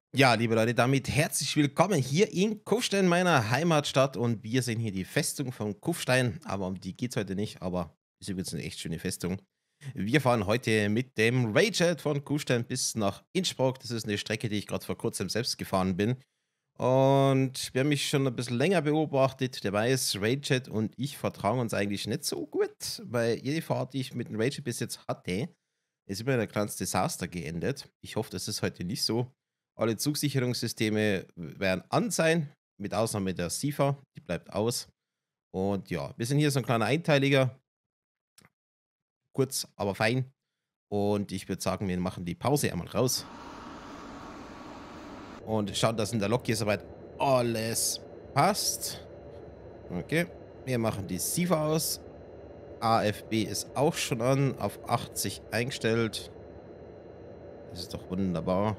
Ja, liebe Leute, damit herzlich willkommen hier in Kufstein, meiner Heimatstadt. Und wir sehen hier die Festung von Kufstein. Aber um die geht's heute nicht. Aber ist übrigens eine echt schöne Festung. Wir fahren heute mit dem Rayjet von Kufstein bis nach Innsbruck. Das ist eine Strecke, die ich gerade vor kurzem selbst gefahren bin. Und wer mich schon ein bisschen länger beobachtet, der weiß, Rayjet und ich vertragen uns eigentlich nicht so gut, weil jede Fahrt, die ich mit dem Rayjet bis jetzt hatte, ist immer in ein kleines Desaster geendet. Ich hoffe, das ist heute nicht so. Alle Zugsicherungssysteme werden an sein, mit Ausnahme der SIFA, die bleibt aus. Und ja, wir sind hier so ein kleiner Einteiliger, kurz, aber fein. Und ich würde sagen, wir machen die Pause einmal raus und schauen, dass in der Lok hier soweit alles passt. Okay, wir machen die SIFA aus. AFB ist auch schon an, auf 80 eingestellt. Das ist doch wunderbar.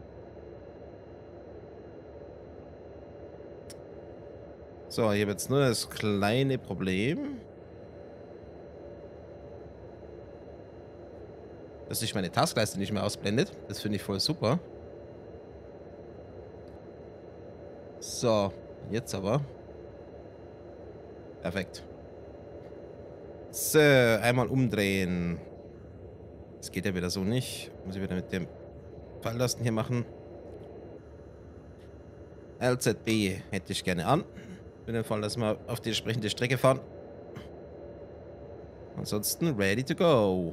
So, hier wird jetzt nur das kleine Problem, dass sich meine Taskleiste nicht mehr ausblendet. Das finde ich voll super. So, jetzt aber. Perfekt. So, einmal umdrehen. Das geht ja wieder so nicht. Muss ich wieder mit dem Falllasten hier machen. LZB hätte ich gerne an. Für den Fall, dass wir auf die entsprechende Strecke fahren. Ansonsten ready to go.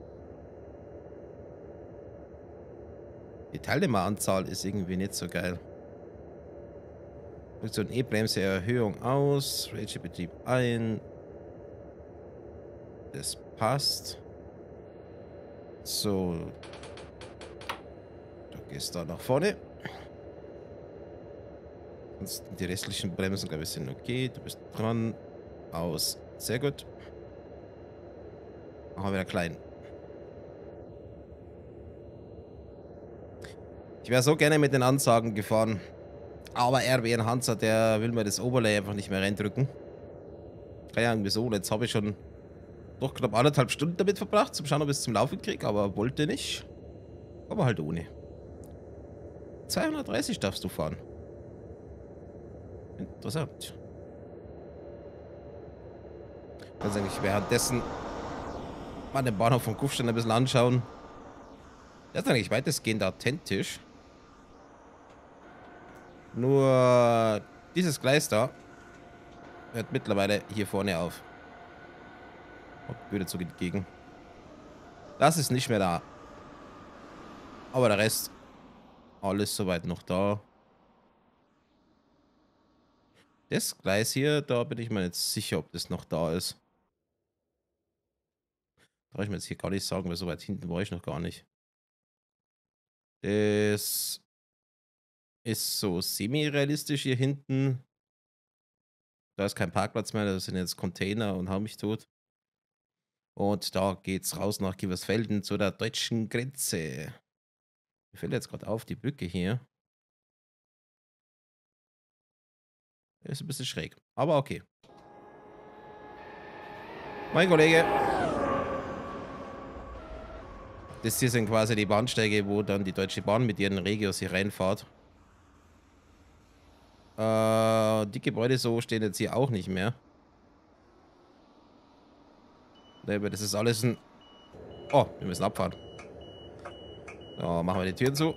Die Teilnehmeranzahl ist irgendwie nicht so geil. Funktion E-Bremse-Erhöhung aus. Ratio-Betrieb ein. Das passt. So. Du gehst da nach vorne. Ansonsten die restlichen Bremsen, glaube ich, sind okay. Du bist dran. Aus. Sehr gut. Machen wir wieder klein. Ich wäre so gerne mit den Ansagen gefahren. Aber RWN Hansa, der will mir das Overlay einfach nicht mehr reindrücken. Keine Ahnung wieso. Jetzt habe ich schon doch knapp 1,5 Stunden damit verbracht, zum Schauen, ob ich es zum Laufen kriege, aber wollte nicht. Aber halt ohne. 230 darfst du fahren. Interessant. Kannst eigentlich währenddessen mal den Bahnhof von Kufstein ein bisschen anschauen. Der ist eigentlich weitestgehend authentisch. Nur dieses Gleis da hört mittlerweile hier vorne auf. Und würde so entgegen. Das ist nicht mehr da. Aber der Rest, alles soweit noch da. Das Gleis hier, da bin ich mir nicht sicher, ob das noch da ist. Darf ich mir jetzt hier gar nicht sagen, weil so weit hinten war ich noch gar nicht. Das ist so semi-realistisch hier hinten. Da ist kein Parkplatz mehr, das sind jetzt Container und hau mich tot. Und da geht's raus nach Gieversfelden zu der deutschen Grenze. Mir fällt jetzt gerade auf, die Brücke hier ist ein bisschen schräg. Aber okay. Mein Kollege. Das hier sind quasi die Bahnsteige, wo dann die Deutsche Bahn mit ihren Regios hier reinfahrt. Die Gebäude so stehen jetzt hier auch nicht mehr. Aber das ist alles ein... Oh, wir müssen abfahren. So, machen wir die Türen zu.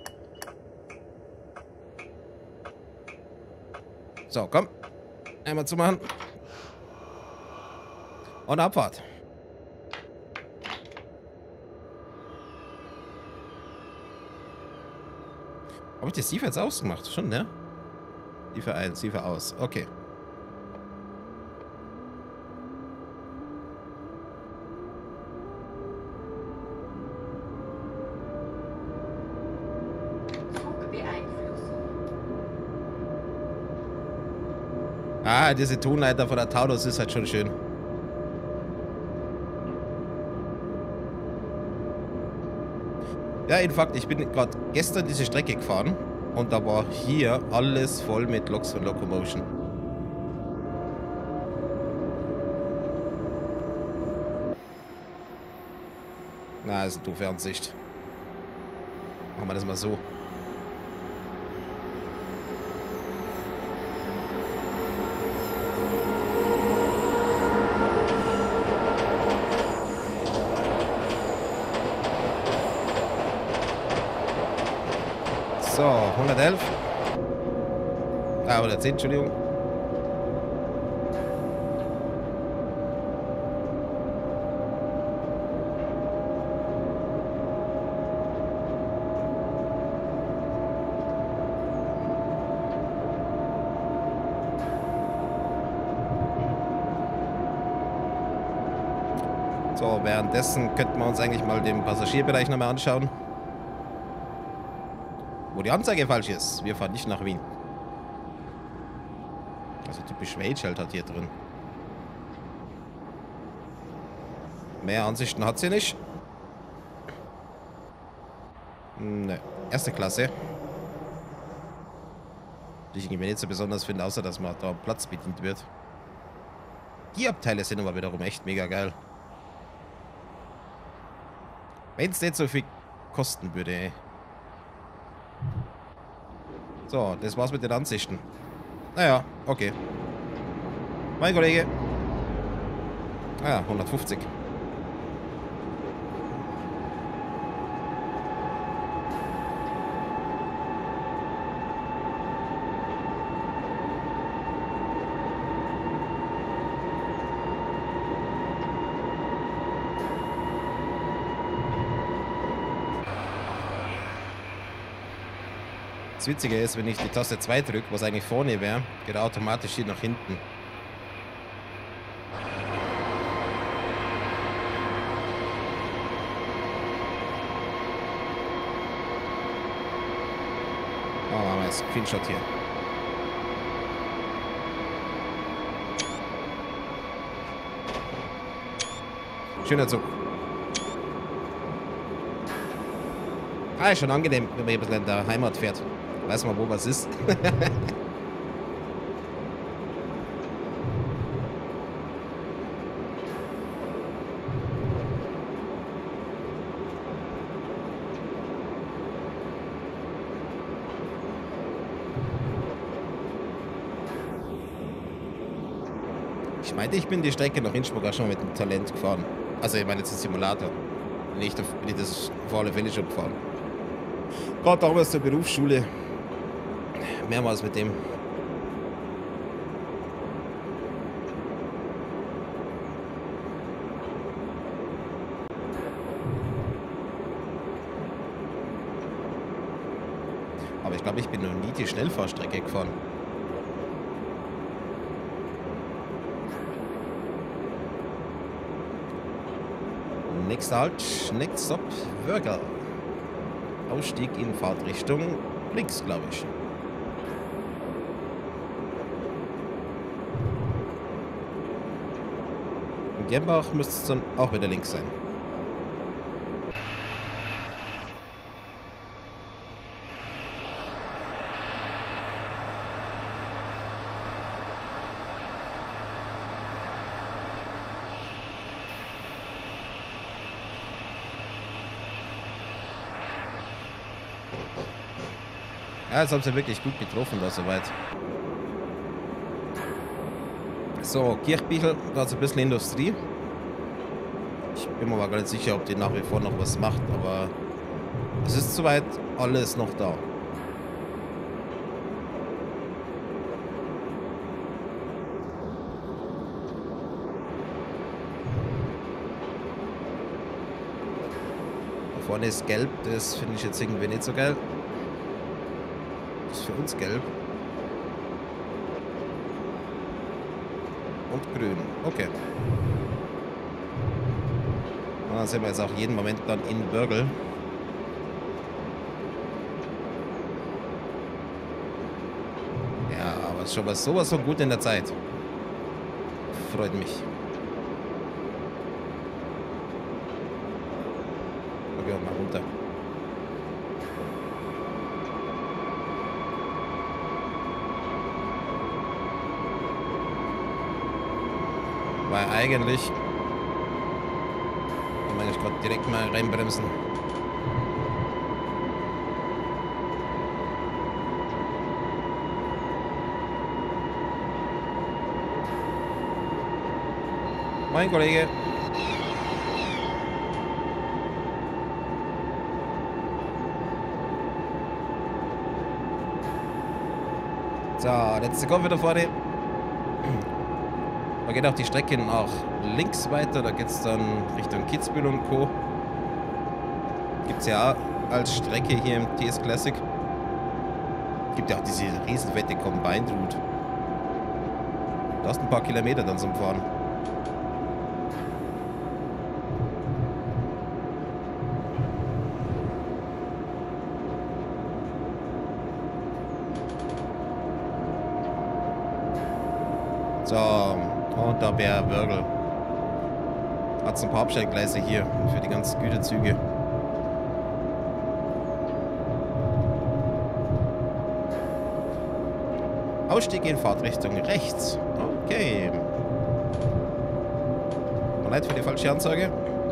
So, komm. Einmal zumachen. Und Abfahrt. Habe ich das SIFA jetzt ausgemacht? Schon, ne? SIFA ein, SIFA aus. Okay. Ah, diese Tonleiter von der Taunus ist halt schon schön. Ja, in Fakt, ich bin gerade gestern diese Strecke gefahren und da war hier alles voll mit Loks von Locomotion. Na, ist eine doofe Ansicht. Machen wir das mal so. So, 111. Ah, 110, Entschuldigung. So, währenddessen könnten wir uns eigentlich mal den Passagierbereich nochmal anschauen. Wo die Anzeige falsch ist. Wir fahren nicht nach Wien. Also typisch Schweiz-Schild hat hier drin. Mehr Ansichten hat sie nicht. Ne, erste Klasse. Die ich irgendwie nicht so besonders finde, außer dass man da Platz bedient wird. Die Abteile sind aber wiederum echt mega geil. Wenn es nicht so viel kosten würde, ey. So, das war's mit den Ansichten. Naja, okay. Mein Kollege. Ah, 150. Das Witzige ist, wenn ich die Taste 2 drücke, was eigentlich vorne wäre, geht er automatisch hier nach hinten. Oh, machen wir einen Screenshot hier. Schöner Zug. Ah, ist schon angenehm, wenn man hier ein bisschen in der Heimat fährt. Weiß mal, wo was ist. Ich meinte, ich bin die Strecke nach Innsbruck auch schon mal mit dem Talent gefahren. Also ich meine jetzt den Simulator. Nicht, bin ich das auf alle Fälle schon gefahren. Gerade damals zur Berufsschule. Mehrmals mit dem. Aber ich glaube, ich bin noch nie die Schnellfahrstrecke gefahren. Nächster Halt, Next Stop, Wörgl. Ausstieg in Fahrtrichtung links, glaube ich. Und Jembach müsste es dann auch wieder links sein. Ja, jetzt haben sie wirklich gut getroffen da soweit. So, Kirchbichel, da ist ein bisschen Industrie. Ich bin mir aber gar nicht sicher, ob die nach wie vor noch was macht, aber es ist soweit alles noch da. Da vorne ist gelb, das finde ich jetzt irgendwie nicht so geil. Das ist für uns gelb. Und grün. Okay. Und dann sind wir jetzt auch jeden Moment dann in Wörgl. Ja, aber schon was sowas von gut in der Zeit. Freut mich. Okay, mal runter. Weil eigentlich kann man eigentlich gerade direkt mal reinbremsen. Mein Kollege. So, letzte Kurve wieder vorne. Da geht auch die Strecke nach links weiter. Da geht es dann Richtung Kitzbühel und Co. Gibt es ja auch als Strecke hier im TS Classic. Gibt ja auch diese riesenfette Combined Route. Da hast ein paar Kilometer dann zum Fahren. So, und da wäre Wörgl. Hat ein paar Abstellgleise hier für die ganzen Güterzüge. Ausstieg in Fahrtrichtung rechts. Okay. Tut mir leid für die falsche Ansage.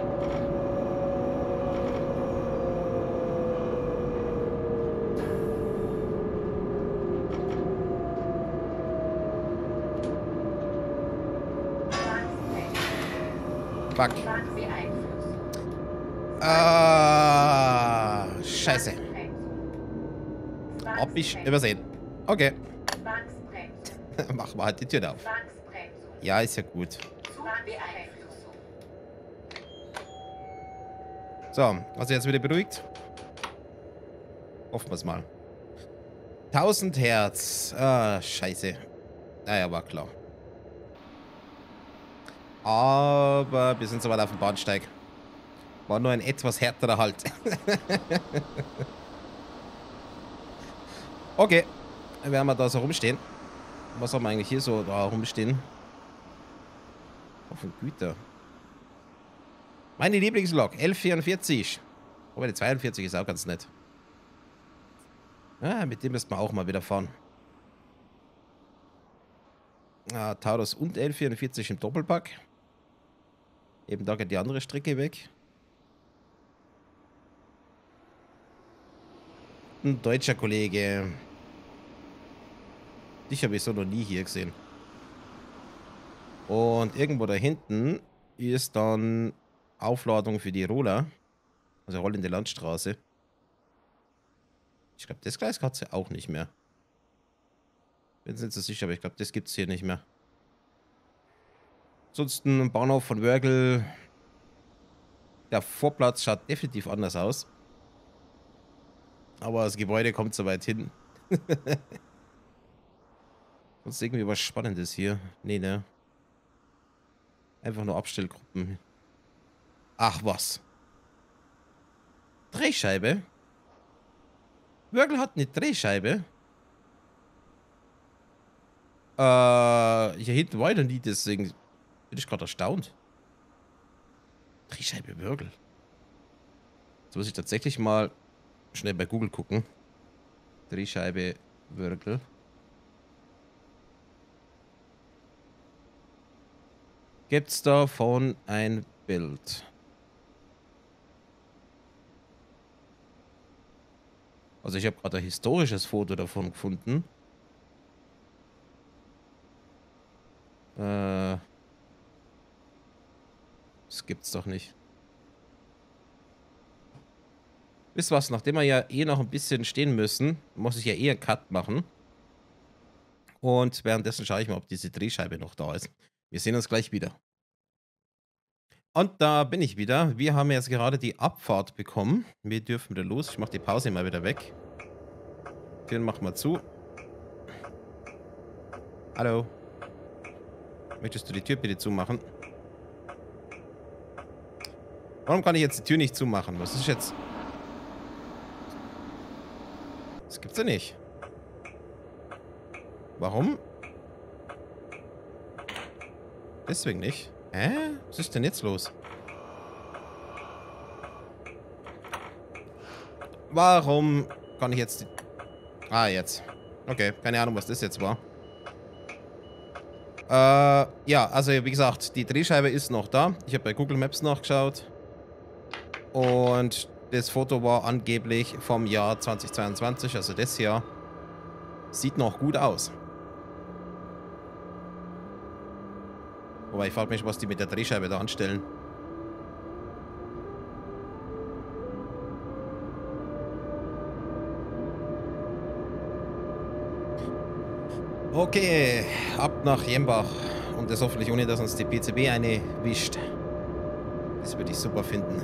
Fuck. Ah, scheiße. Hab ich übersehen. Okay. Machen wir halt die Tür auf. Ja, ist ja gut. So, also jetzt wieder beruhigt. Hoffen wir es mal. 1000 Hertz. Ah, scheiße. Naja, war klar. Aber wir sind soweit auf dem Bahnsteig. War nur ein etwas härterer Halt. Okay. Dann werden wir da so rumstehen. Was haben wir eigentlich hier so da rumstehen? Auf den Güter. Meine Lieblingslok, 1144. Aber die 42 ist auch ganz nett. Ah, mit dem müssen wir auch mal wieder fahren. Ah, Taurus und 1144 im Doppelpack. Eben da geht die andere Strecke weg. Ein deutscher Kollege. Dich habe ich so noch nie hier gesehen. Und irgendwo da hinten ist dann Aufladung für die Roller. Also rollende Landstraße. Ich glaube, das Gleis hat sie auch nicht mehr. Bin nicht so sicher, aber ich glaube, das gibt es hier nicht mehr. Ansonsten im Bahnhof von Wörgl. Der Vorplatz schaut definitiv anders aus. Aber das Gebäude kommt so weit hin. Sonst irgendwie was Spannendes hier. Nee, ne? Einfach nur Abstellgruppen. Ach was. Drehscheibe? Wörgl hat eine Drehscheibe? Hier hinten war ich noch nie, deswegen bin ich gerade erstaunt. Drehscheibe Wörgl. Jetzt muss ich tatsächlich mal schnell bei Google gucken. Drehscheibe Wörgl. Gibt's davon ein Bild? Also ich habe gerade ein historisches Foto davon gefunden. Das gibt's doch nicht. Wisst ihr was, nachdem wir ja eh noch ein bisschen stehen müssen, muss ich ja eh einen Cut machen. Und währenddessen schaue ich mal, ob diese Drehscheibe noch da ist. Wir sehen uns gleich wieder. Und da bin ich wieder. Wir haben jetzt gerade die Abfahrt bekommen. Wir dürfen wieder los. Ich mache die Pause mal wieder weg. Türen machen wir zu. Hallo. Möchtest du die Tür bitte zumachen? Warum kann ich jetzt die Tür nicht zumachen? Was ist jetzt? Das gibt's ja nicht. Warum? Deswegen nicht. Hä? Was ist denn jetzt los? Warum kann ich jetzt... Ah, jetzt. Okay, keine Ahnung, was das jetzt war. Ja, also wie gesagt, die Drehscheibe ist noch da. Ich habe bei Google Maps nachgeschaut. Und das Foto war angeblich vom Jahr 2022, also das Jahr. Sieht noch gut aus. Wobei ich frage mich, was die mit der Drehscheibe da anstellen. Okay, ab nach Jembach. Und das hoffentlich ohne, dass uns die PCB eine wischt. Das würde ich super finden.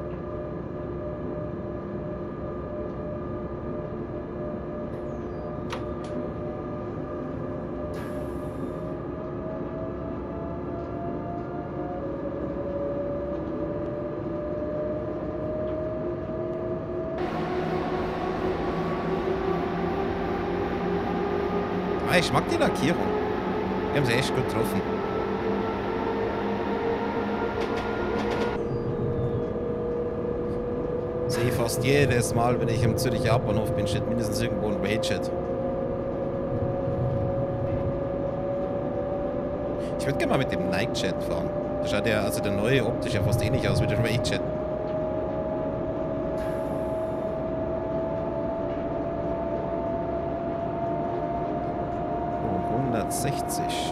Ah, ich mag die Lackierung. Die haben sie echt gut getroffen. Sehe fast jedes Mal, wenn ich am Zürich Hauptbahnhof bin, steht mindestens irgendwo ein Ragejet. Ich würde gerne mal mit dem Nightjet fahren. Da schaut ja, also der neue optisch ja fast ähnlich aus wie der Ragejet. Oh, 160.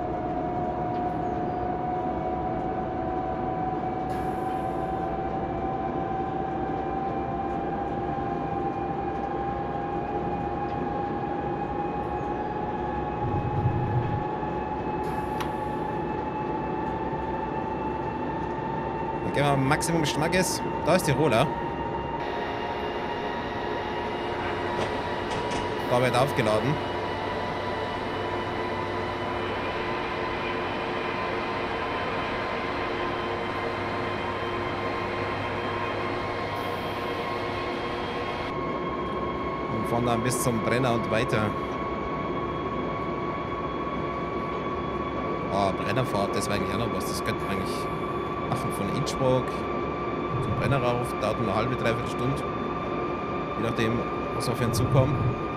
Gehen wir Maximum Schmackes. Da ist die Roller. Da wird aufgeladen. Und fahren dann bis zum Brenner und weiter. Oh, Brennerfahrt, das wäre eigentlich auch noch was. Das könnte man eigentlich machen von Innsbruck zum Brenner rauf. Dauert eine halbe, dreiviertel Stunde. Je nachdem, was auf einen zukommt.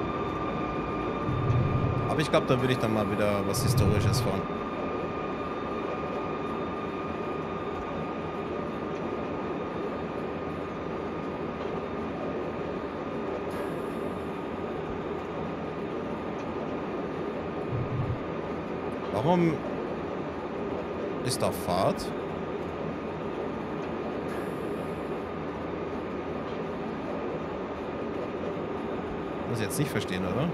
Aber ich glaube, da würde ich dann mal wieder was Historisches fahren. Warum ist da Fahrt? Muss ich jetzt nicht verstehen, oder?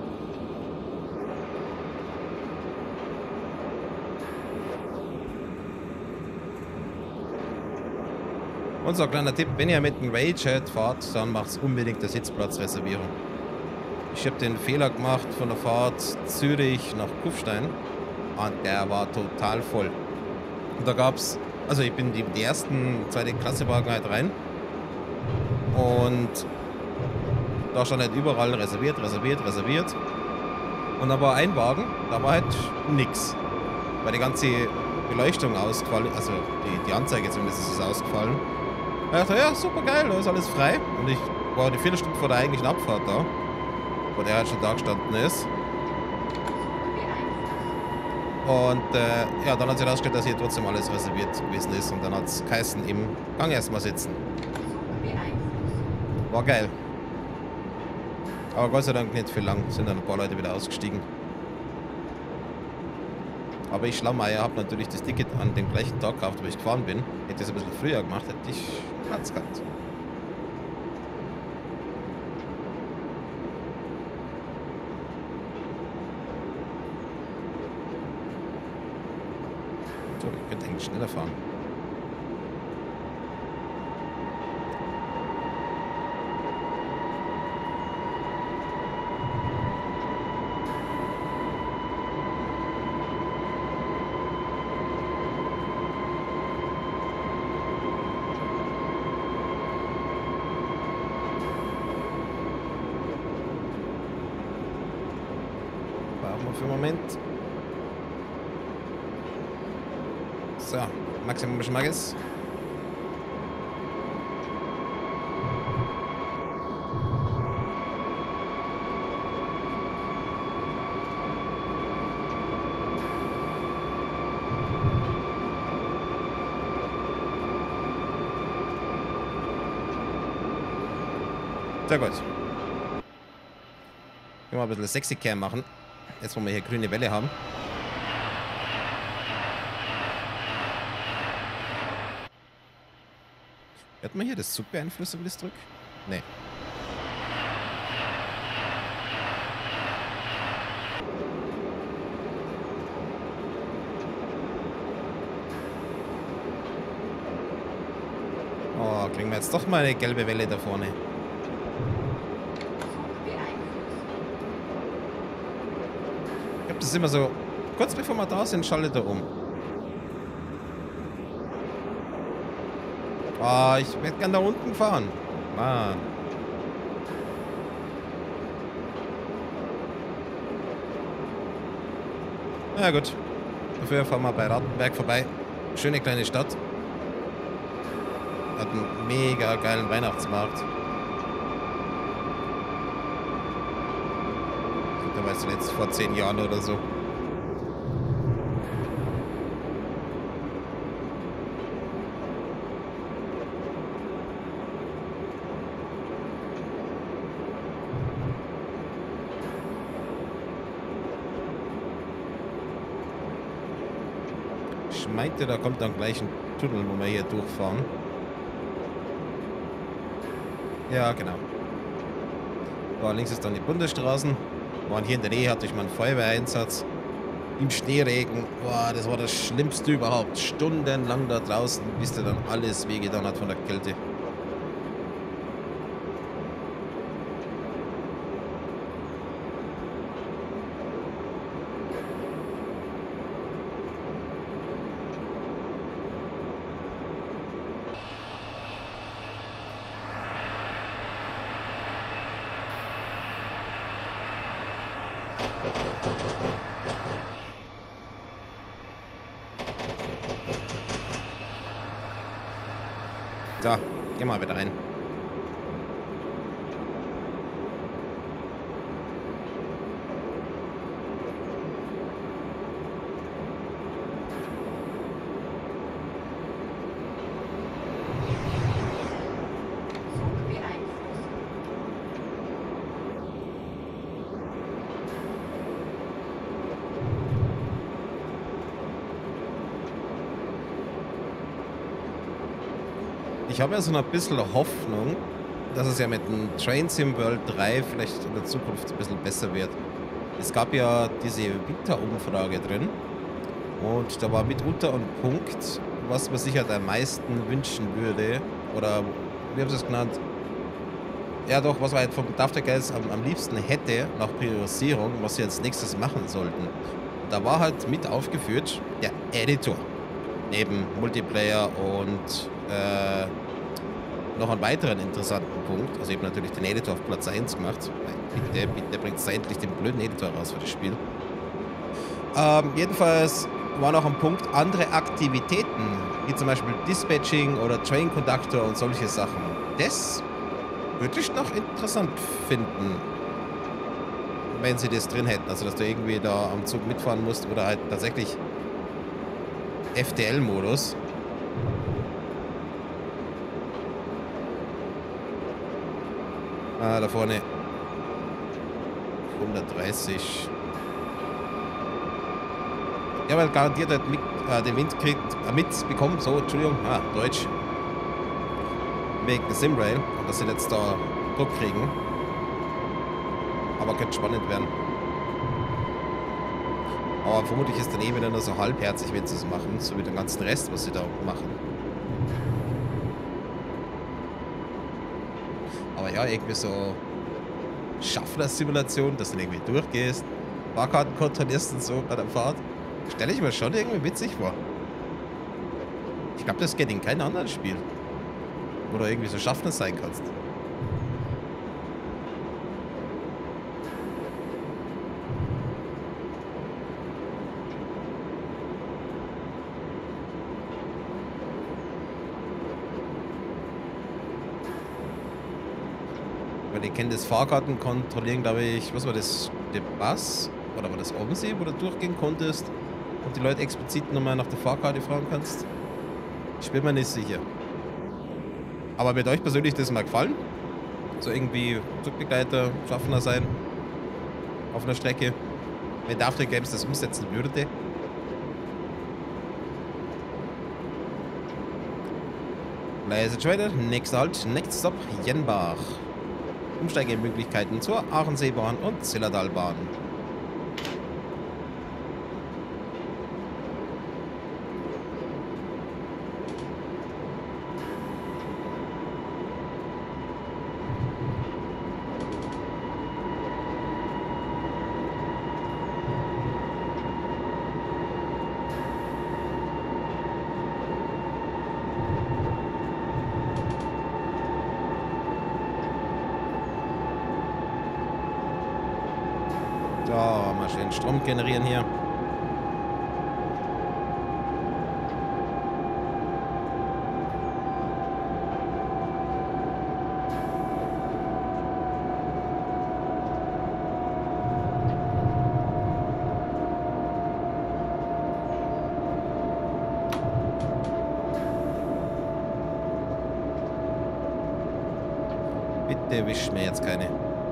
Und so ein kleiner Tipp, wenn ihr mit dem Ragejet fahrt, dann macht unbedingt eine Sitzplatzreservierung. Ich habe den Fehler gemacht von der Fahrt Zürich nach Kufstein und der war total voll. Und da gab's, also ich bin die ersten, zweite Klasse Wagen halt rein und da stand halt überall reserviert. Und da war ein Wagen, da war halt nix. Weil die ganze Beleuchtung ausgefallen, also die Anzeige zumindest ist ausgefallen. Ich dachte, ja, super geil, da ist alles frei. Und ich war eine Viertelstunde vor der eigentlichen Abfahrt da, wo der halt schon da gestanden ist. Und ja, dann hat sich herausgestellt, dass hier trotzdem alles reserviert gewesen ist. Und dann hat es geheißen, im Gang erstmal sitzen. War geil. Aber Gott sei Dank nicht viel lang, sind dann ein paar Leute wieder ausgestiegen. Aber ich Schlaumeier habe natürlich das Ticket an dem gleichen Tag gekauft, wo ich gefahren bin. Hätte ich es ein bisschen früher gemacht, hätte ich Platz gehabt. So, ich könnte eigentlich schneller fahren. Für einen Moment. So, Maximum Schmackes. Sehr gut. Können wir mal ein bisschen sexy Cam machen. Jetzt, wo wir hier grüne Welle haben. Hört man hier das Zugbeeinflussung, wenn ich das drücke? Nee. kriegen wir jetzt doch mal eine gelbe Welle da vorne. Ich glaube, das ist immer so, kurz bevor wir da sind, schaltet er um. Ah, ich werde gern da unten fahren. Mann. Na gut. Dafür fahren wir bei Rattenberg vorbei. Schöne kleine Stadt. Hat einen mega geilen Weihnachtsmarkt. Da war es jetzt vor 10 Jahren oder so. Ich meinte, da kommt dann gleich ein Tunnel, wo wir hier durchfahren. Ja, genau. Da links ist dann die Bundesstraßen. Und hier in der Nähe hatte ich mal einen Feuerwehreinsatz. Im Schneeregen. Boah, das war das Schlimmste überhaupt. Stundenlang da draußen, bis der dann alles wehgetan hat von der Kälte. So, geh mal wieder rein. Ich habe ja so ein bisschen Hoffnung, dass es ja mit dem Train Sim World 3 vielleicht in der Zukunft ein bisschen besser wird. Es gab ja diese Winterumfrage drin und da war mitunter ein Punkt, was man sich halt am meisten wünschen würde, oder wie haben sie es genannt? Ja doch, was man halt vom Dafter Guys am liebsten hätte, nach Priorisierung, was sie als nächstes machen sollten. Da war halt mit aufgeführt der Editor. Neben Multiplayer und noch einen weiteren interessanten Punkt. Also ich habe natürlich den Editor auf Platz 1 gemacht. Bitte bringt endlich den blöden Editor raus für das Spiel. Jedenfalls war noch ein Punkt andere Aktivitäten, wie zum Beispiel Dispatching oder Train Conductor und solche Sachen. Das würde ich noch interessant finden, wenn sie das drin hätten. Also dass du irgendwie da am Zug mitfahren musst oder halt tatsächlich FTL-Modus. Ah, da vorne 130. Ja, weil garantiert hat den Wind mitbekommen. So, Entschuldigung. Ah, Deutsch. Wegen der Simrail. Und dass sie jetzt da Druck kriegen. Aber könnte spannend werden. Aber vermutlich ist dann eh wieder nur so halbherzig, wenn sie es machen. So wie den ganzen Rest, was sie da machen. Aber ja, irgendwie so Schaffner-Simulation, dass du irgendwie durchgehst, Fahrkarten kontrollierst und so bei der Fahrt. Stelle ich mir schon irgendwie witzig vor. Ich glaube, das geht in keinem anderen Spiel, wo du irgendwie so Schaffner sein kannst. Weil ich kenne das Fahrkarten kontrollieren, glaube ich, was war das, der Bass? Oder war das Obensee, wo du durchgehen konntest und die Leute explizit nochmal nach der Fahrkarte fragen kannst? Ich bin mir nicht sicher. Aber wird euch persönlich das mal gefallen? So irgendwie Zugbegleiter, Schaffner sein auf einer Strecke? Wenn der After Games das umsetzen würde? Leise Trader, nächster Halt, next Stop, Jenbach. Umsteigemöglichkeiten zur Aarenseebahn und Zillertalbahn. Mal schön Strom generieren hier. Bitte wisch mir jetzt keine.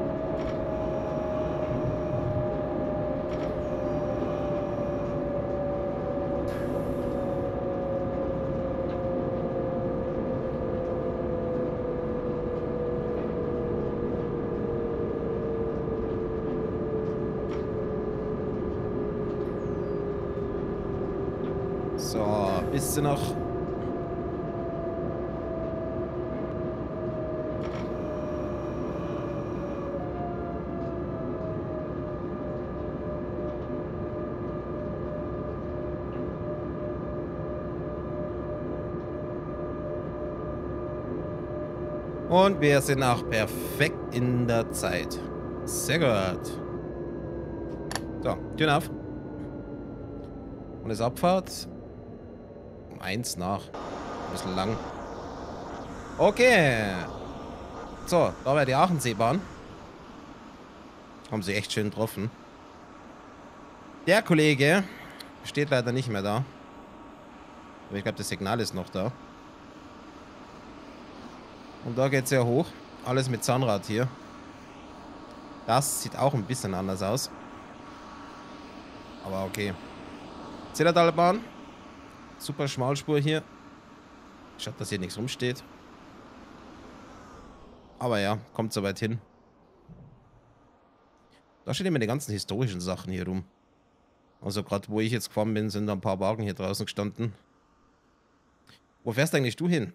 So, bist du noch? Und wir sind auch perfekt in der Zeit. Sehr gut. So, Türen auf. Und ist Abfahrt. Um 1 nach. Ein bisschen lang. Okay. So, da wäre die Aachenseebahn. Haben sie echt schön getroffen. Der Kollege steht leider nicht mehr da. Aber ich glaube, das Signal ist noch da. Und da geht es ja hoch. Alles mit Zahnrad hier. Das sieht auch ein bisschen anders aus. Aber okay. Zillertalbahn. Super Schmalspur hier. Schaut, dass hier nichts rumsteht. Aber ja, kommt soweit hin. Da stehen immer die ganzen historischen Sachen hier rum. Also gerade wo ich jetzt gefahren bin, sind da ein paar Wagen hier draußen gestanden. Wo fährst eigentlich du hin?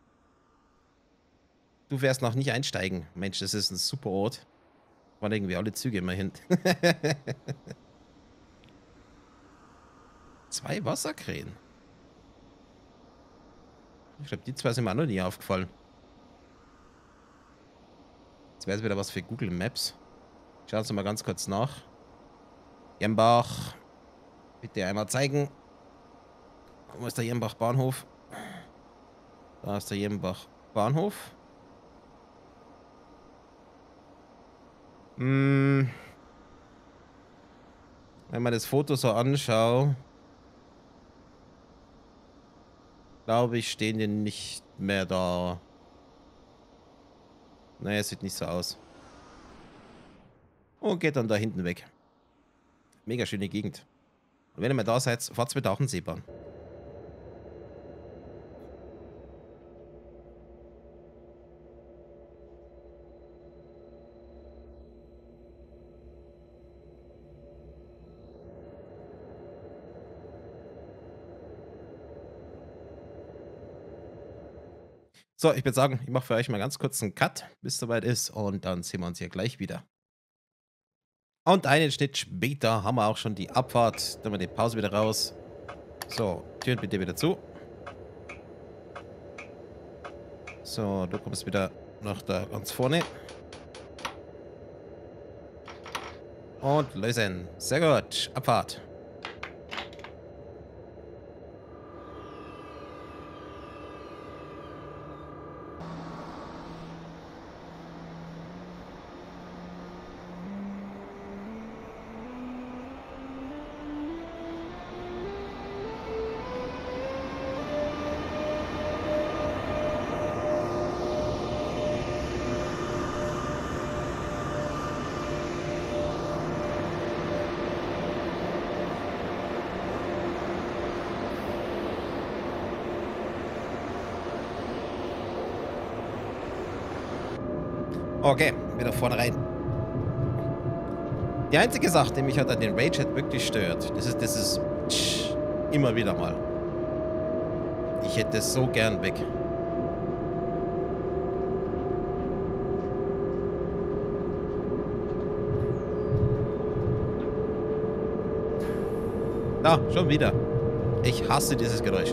Du fährst noch nicht einsteigen. Mensch, das ist ein super Ort. Waren irgendwie alle Züge immer hin. 2 Wasserkrähen. Ich glaube, die 2 sind mir auch noch nie aufgefallen. Jetzt wäre es wieder was für Google Maps. Schauen Sie mal ganz kurz nach. Jembach. Bitte einmal zeigen. Wo ist der Jembach Bahnhof? Da ist der Jembach Bahnhof. Wenn man das Foto so anschaut, glaube ich, stehen die nicht mehr da. Naja, sieht nicht so aus. Und geht dann da hinten weg. Mega schöne Gegend. Und wenn ihr mal da seid, fahrt's mit der Aachenseebahn. So, ich würde sagen, ich mache für euch mal ganz kurz einen Cut, bis es soweit ist. Und dann sehen wir uns hier gleich wieder. Und einen Schnitt später haben wir auch schon die Abfahrt. Dann wir die Pause wieder raus. So, Türen bitte wieder zu. So, du kommst wieder nach da ganz vorne. Und lösen. Sehr gut. Abfahrt. Okay, wieder vorne rein. Die einzige Sache, die mich halt an den Ragehead wirklich stört, das ist immer wieder mal. Ich hätte es so gern weg. Da, schon wieder. Ich hasse dieses Geräusch.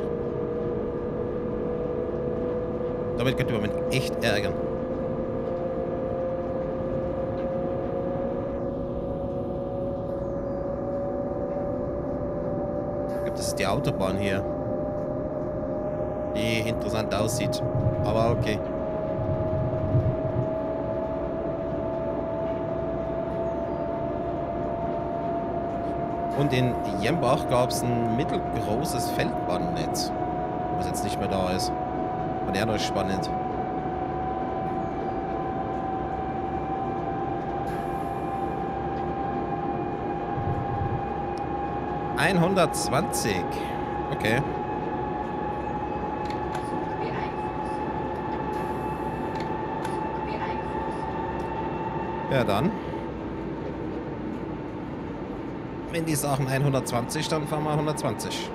Damit könnte man mich echt ärgern. ist die Autobahn hier. Die interessant aussieht. Aber okay. Und in Jembach gab es ein mittelgroßes Feldbahnnetz, was jetzt nicht mehr da ist. Und eher noch spannend. ...120. Okay. Ja, dann. Wenn die sagen 120, dann fahren wir 120.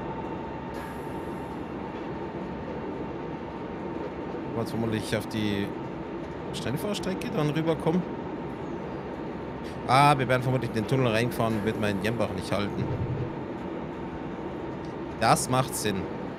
Was vermutlich auf die Schnellfahrstrecke dann rüberkommen. Ah, wir werden vermutlich in den Tunnel reinfahren, wird man in Jembach nicht halten. Das macht Sinn.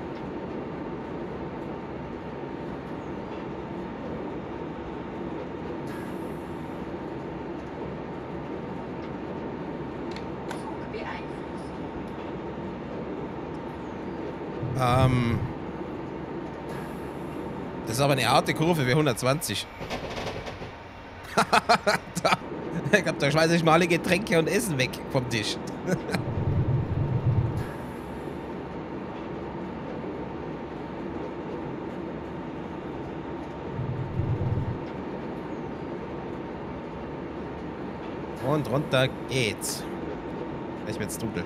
Das ist aber eine harte Kurve für 120. Da schmeiße ich mal alle Getränke und Essen weg vom Tisch. Und runter geht's. Gleich wird's dunkel.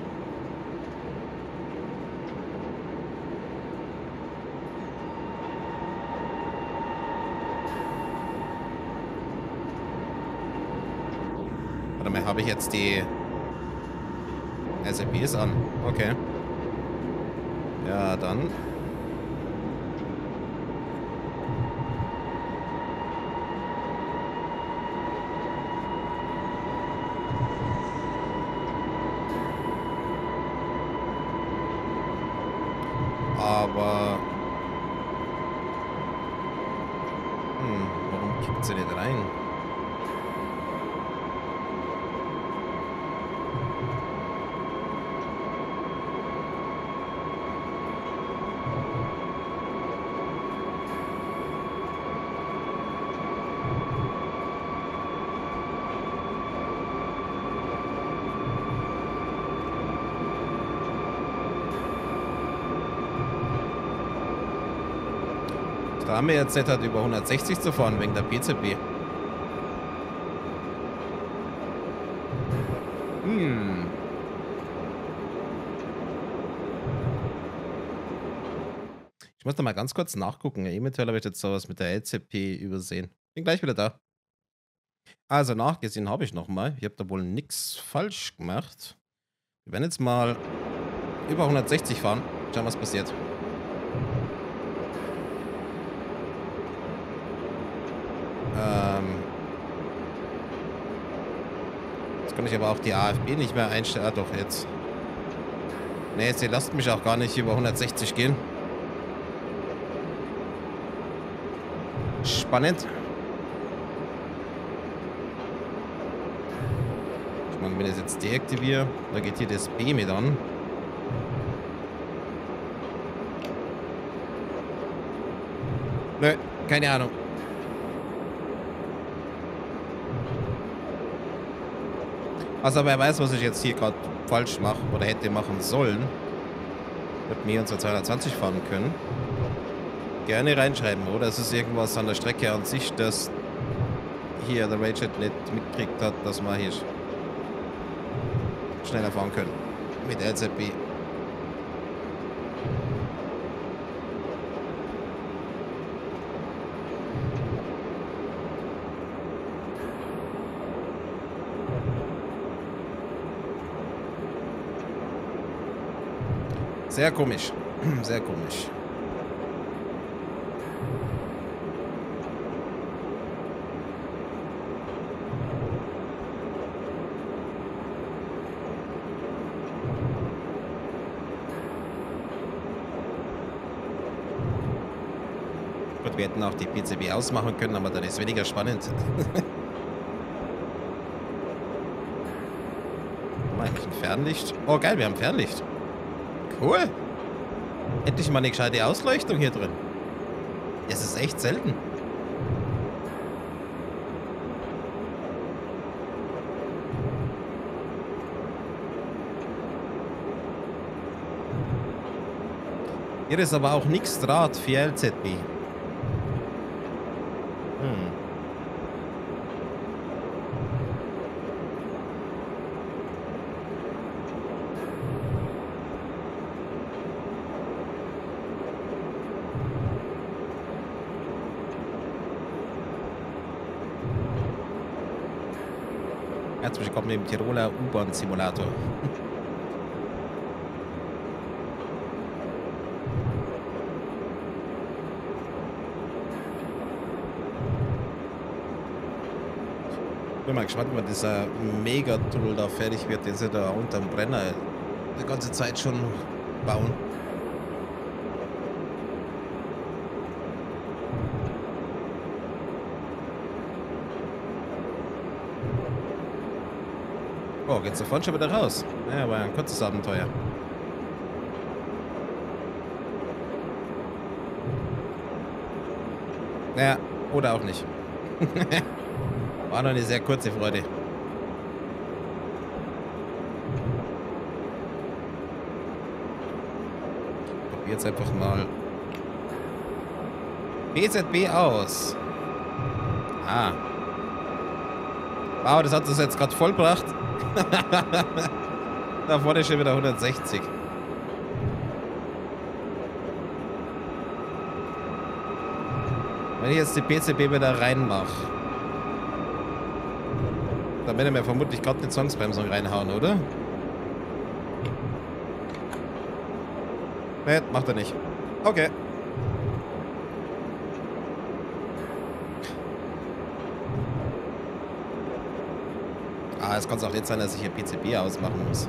Warte mal, habe ich jetzt die SAPs an? Okay. Ja, dann. Aber... warum kickt sie nicht rein? Da haben wir jetzt nicht halt über 160 zu fahren wegen der PCB. Ich muss da mal ganz kurz nachgucken. Eventuell habe ich jetzt sowas mit der LCP übersehen. Bin gleich wieder da. Also nachgesehen habe ich nochmal. Ich habe da wohl nichts falsch gemacht. Wir werden jetzt mal über 160 fahren. Schauen, was passiert. Jetzt kann ich aber auch die AFB nicht mehr einstellen. Ah, doch, jetzt. Ne, sie lasst mich auch gar nicht über 160 gehen. Spannend. Ich meine, wenn ich das jetzt deaktiviere, da geht hier das B mit an. Nö, keine Ahnung. Also wer weiß, was ich jetzt hier gerade falsch mache oder hätte machen sollen, mit mir unser 220 fahren können. Gerne reinschreiben, oder es ist irgendwas an der Strecke an sich, dass hier der Raychat nicht mitgekriegt hat, dass wir hier schneller fahren können mit LZB. Sehr komisch. Sehr komisch. Gut, wir hätten auch die PCB ausmachen können, aber dann ist es weniger spannend. Haben wir eigentlich ein Fernlicht? Oh geil, wir haben Fernlicht. Cool. Endlich mal eine gescheite Ausleuchtung hier drin. Das ist echt selten. Hier ist aber auch nichts Draht für LZB. Herzlich willkommen im Tiroler U-Bahn-Simulator. Bin mal gespannt, wann dieser Megatunnel da fertig wird, den sie da unterm Brenner die ganze Zeit schon bauen. Oh, geht's davon schon wieder raus? Ja, war ein kurzes Abenteuer. Ja, oder auch nicht. War noch eine sehr kurze Freude. Probier jetzt einfach mal BZB aus. Ah. Wow, das hat uns jetzt gerade vollbracht. Da vorne schon wieder 160. Wenn ich jetzt die PCB wieder reinmache, dann werden wir vermutlich gerade eine Zwangsbremsung reinhauen, oder? Ne, macht er nicht. Okay. Ah, es kann auch nicht sein, dass ich hier PCB ausmachen muss.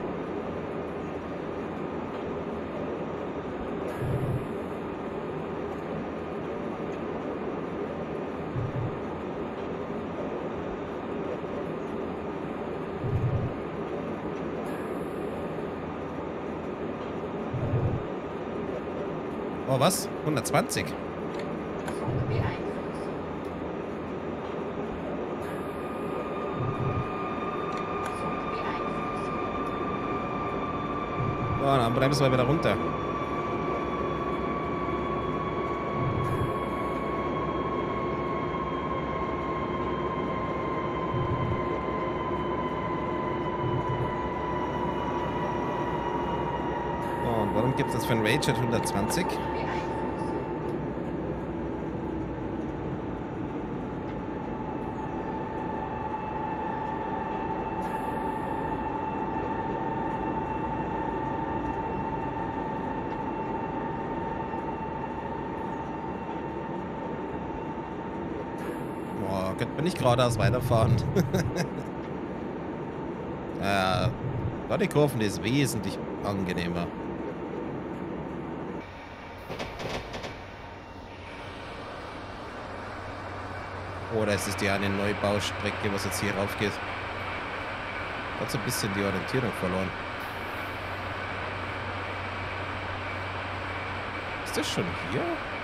Oh, was? 120? Oh, dann bremsen wir wieder runter. Oh, und warum gibt es das für ein Rage at 120? Könnte man nicht geradeaus weiterfahren. Da die Kurven ist wesentlich angenehmer. Oder es ist ja eine Neubaustrecke, was jetzt hier rauf geht. Hat so ein bisschen die Orientierung verloren. Ist das schon hier?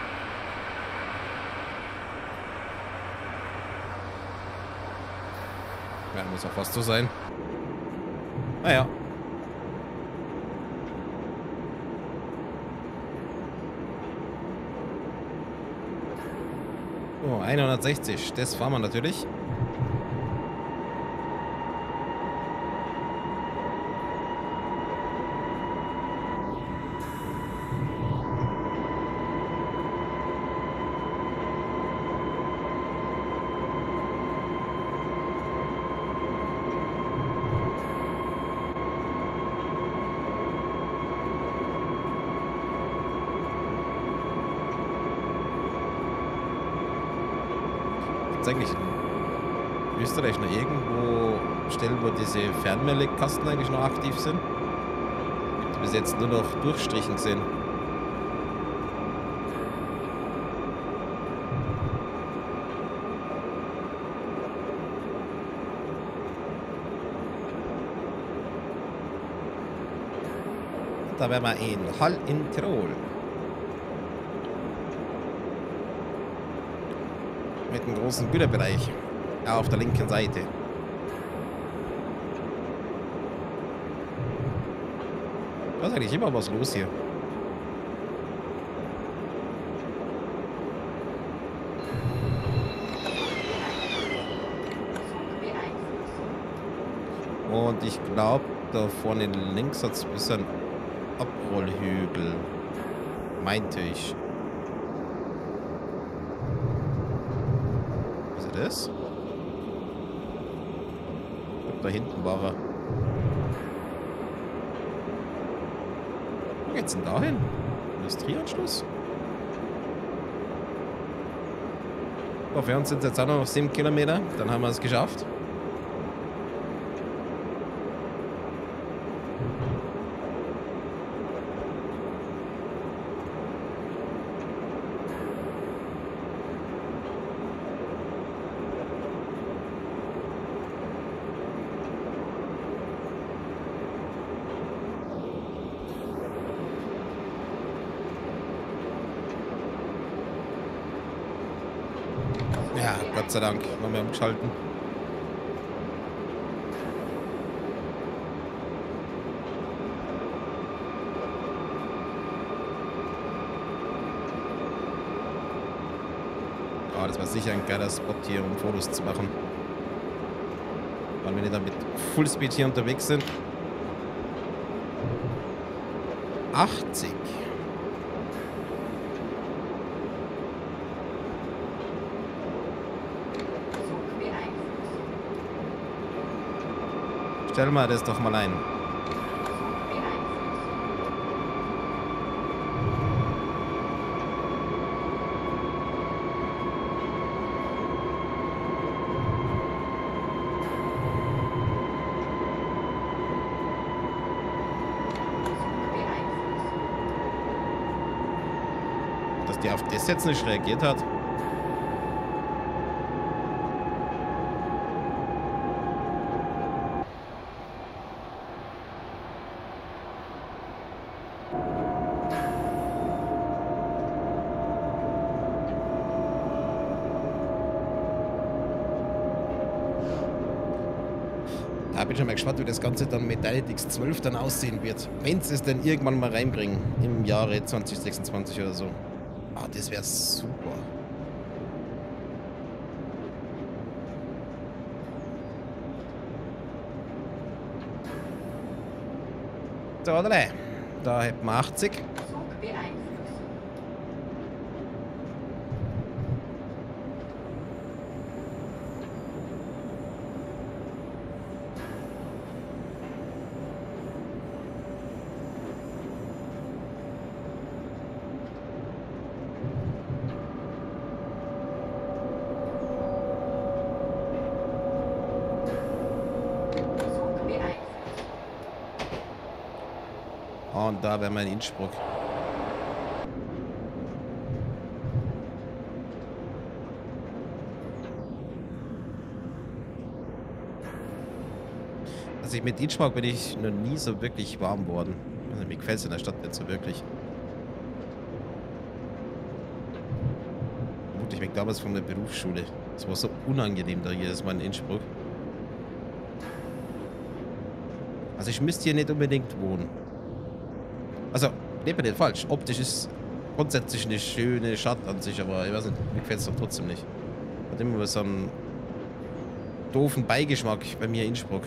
Ja, muss auch fast so sein. Naja. Oh, 160. Das fahren wir natürlich. Gibt es eigentlich in Österreich noch irgendwo Stellen, wo diese Fernmeldekasten eigentlich noch aktiv sind? Ich habe bis jetzt nur noch durchstrichen gesehen. da wären wir in Hall in Tirol. Mit einem großen Güterbereich. Ja, auf der linken Seite. Da ist eigentlich immer was los hier. Und ich glaube, da vorne links hat es ein bisschen Abrollhügel. Meinte ich. Was ist das? Ich glaube, da hinten war er. Wo geht's denn da hin? Industrieanschluss? So, für uns sind es jetzt auch noch 7 Kilometer. Dann haben wir es geschafft. Ja, Gott sei Dank. Haben wir umgeschalten. Ah, das war sicher ein geiler Spot hier, um Fotos zu machen. Weil wir nicht damit Fullspeed hier unterwegs sind. 80. Stell mal das doch mal ein. Dass die auf das jetzt nicht reagiert hat. Da bin ich schon mal gespannt, wie das Ganze dann mit Dynalytics 12 dann aussehen wird. Wenn sie es denn irgendwann mal reinbringen. Im Jahre 2026 oder so. Ah, das wäre super. So, oder? Da hätten wir 80. Und da wäre mein Innsbruck. Also mit Innsbruck bin ich noch nie so wirklich warm worden. Also mir gefällt es in der Stadt nicht so wirklich. Gut, ich weg damals von der Berufsschule. Es war so unangenehm da jedes Mal in Innsbruck. Also ich müsste hier nicht unbedingt wohnen. Also, nehmt mir nicht falsch. Optisch ist grundsätzlich eine schöne Stadt an sich, aber ich weiß nicht, mir gefällt es doch trotzdem nicht. Hat immer so einen doofen Beigeschmack bei mir in Innsbruck.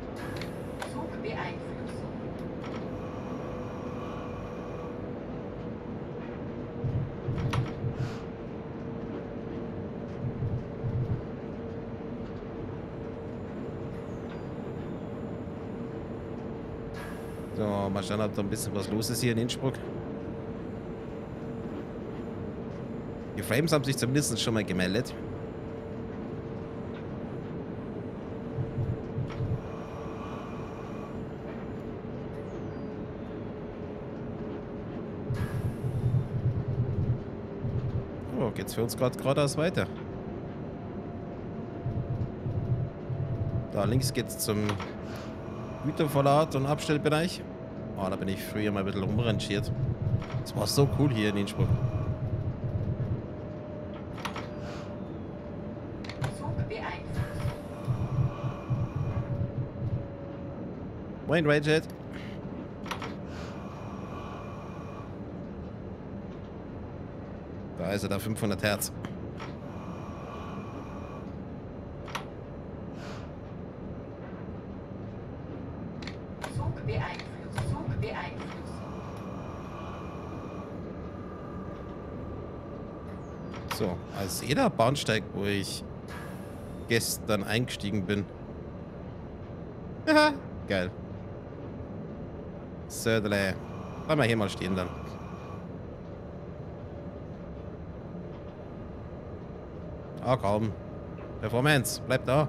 So, mal schauen, ob da ein bisschen was los ist hier in Innsbruck. Die Frames haben sich zumindest schon mal gemeldet. Oh, geht's für uns gerade geradeaus weiter. Da links geht's zum Gütervorrat und Abstellbereich. Oh, da bin ich früher mal ein bisschen rumrangiert. Es war so cool hier in Innsbruck. Moin, Rayjet. Da ist er, da 500 Hertz. So, also jeder Bahnsteig, wo ich gestern eingestiegen bin. Haha, geil. Söderle. Bleiben wir hier mal stehen dann. Ah, komm. Performance, bleib da.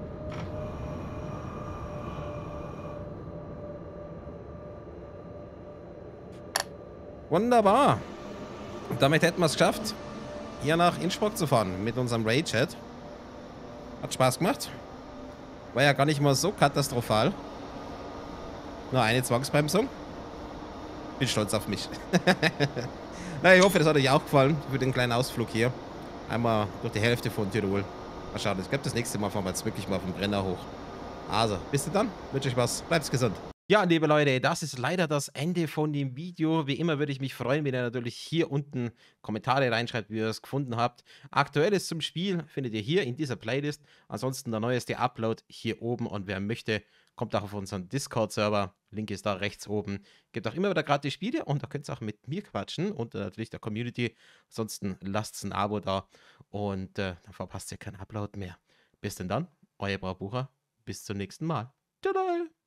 Wunderbar. Und damit hätten wir es geschafft, hier nach Innsbruck zu fahren mit unserem Rayjet. Hat Spaß gemacht. War ja gar nicht mal so katastrophal. Nur eine Zwangsbremsung. Bin stolz auf mich. Na, ich hoffe, das hat euch auch gefallen für den kleinen Ausflug hier. Einmal durch die Hälfte von Tirol. Mal schauen, ich glaube, das nächste Mal fahren wir jetzt wirklich mal vom Brenner hoch. Also, bis dann. Wünsche euch was. Bleibt gesund. Ja, liebe Leute, das ist leider das Ende von dem Video. Wie immer würde ich mich freuen, wenn ihr natürlich hier unten Kommentare reinschreibt, wie ihr es gefunden habt. Aktuelles zum Spiel findet ihr hier in dieser Playlist. Ansonsten der neueste Upload hier oben. Und wer möchte, kommt auch auf unseren Discord-Server. Link ist da rechts oben. Gibt auch immer wieder gratis Spiele und da könnt ihr auch mit mir quatschen und natürlich der Community. Ansonsten lasst ein Abo da und dann verpasst ihr keinen Upload mehr. Bis denn dann, euer Braubucher. Bis zum nächsten Mal. Tada!